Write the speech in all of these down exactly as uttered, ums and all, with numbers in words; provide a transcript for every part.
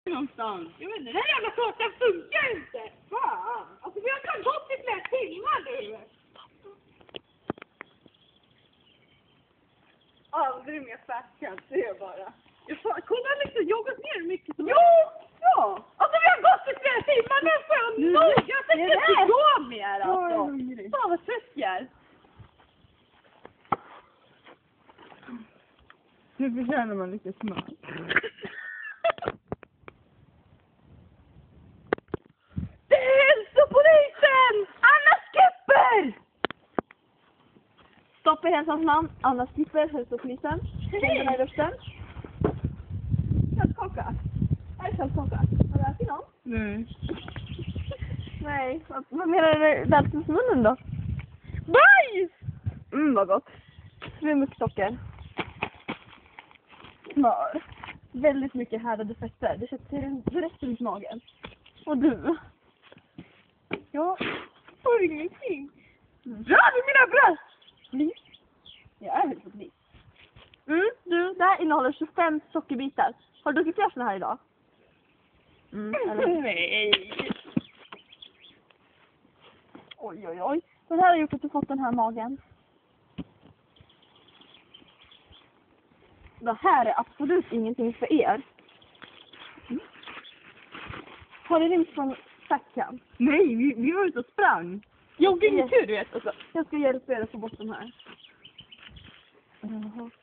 någonstans. Jag vet inte, den här jävla kartan funkar inte. Fan. Alltså vi har kan gått i flera timmar nu. Aldrig mer fastcamp, det är bara. Jag fan, kolla liksom, joggat ner mycket som... Jo! Ja! Alltså vi har gått i flera timmar nu för jag nog. Jag tänker inte gå mer alltså. Fan vad trött jag är. Nu förtjänar man lite smör. Det är hälsopolisen! Anna Skipper! Stopp i hälsans namn. Anna Skipper, hälsopolisen. Händerna i luften. Köttkaka. Här är köttkaka. Har du ätit någon? Nej. Nej. Vad, vad menar du med välkomstmunnen då? Bajs! Mm, vad gott. Med mycket socker. Smör. Väldigt mycket härdade fetter. Det sätter direkt runt magen. Och du? Jag får ingenting. Dra i mina bröst! Blis. Jag är väl så blis. Mm, du, det här innehåller tjugofem sockerbitar. Har du druckit fler såna här idag? Mm, eller? Nej. Oj, oj, oj. Det här har gjort att du fått den här magen. Det här är absolut ingenting för er. Mm. Har det rymt från stackan? Nej, vi, vi var ute och sprang. Joggingtur, du vet. Alltså. Jag ska hjälpa er att få bort de här. Uh-huh.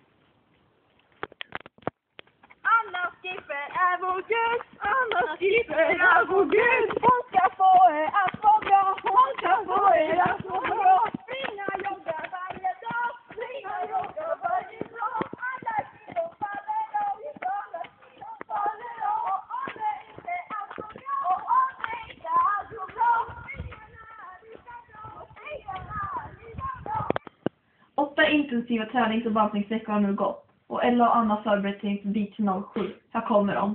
Anna Skipper är vår gud. Anna Skipper är vår gud. Hon ska få er att må bra. Hon ska få er att må bra. Springa jogga varje dag. Springa jogga varje dag. Alla kilo faller av. Alla kilo faller av. Om det inte är så bra. Och om det inte är så bra. Åtta intensiva tränings- och bantningsveckor har nu gått. Och Ella och Anna förbereder sig inför Beach noll sju. Här kommer de.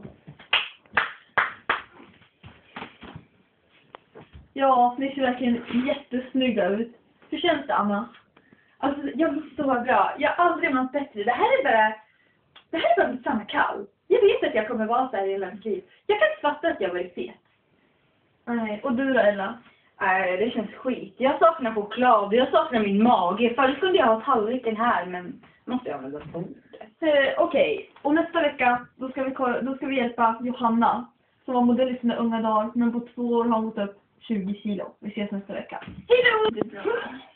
Ja, ni ser verkligen jättesnygga ut. Hur känns det, Anna? Alltså, jag mår så bra. Jag har aldrig mått bättre. Det här är bara... Det här är bara mitt samma kall. Jag vet att jag kommer vara så här i hela mitt liv. Jag kan inte fatta att jag varit fet. Nej, och du då, Ella? Nej, det känns skit. Jag saknar choklad. Jag saknar min mage. Förut kunde jag ha tallriken här, men måste jag väl gå på det. Eh, Okej, okay. Och nästa vecka då ska, vi, då ska vi hjälpa Johanna som var modell i sina unga dagar, men på två år har hon gått upp tjugo kilo. Vi ses nästa vecka. Hej då!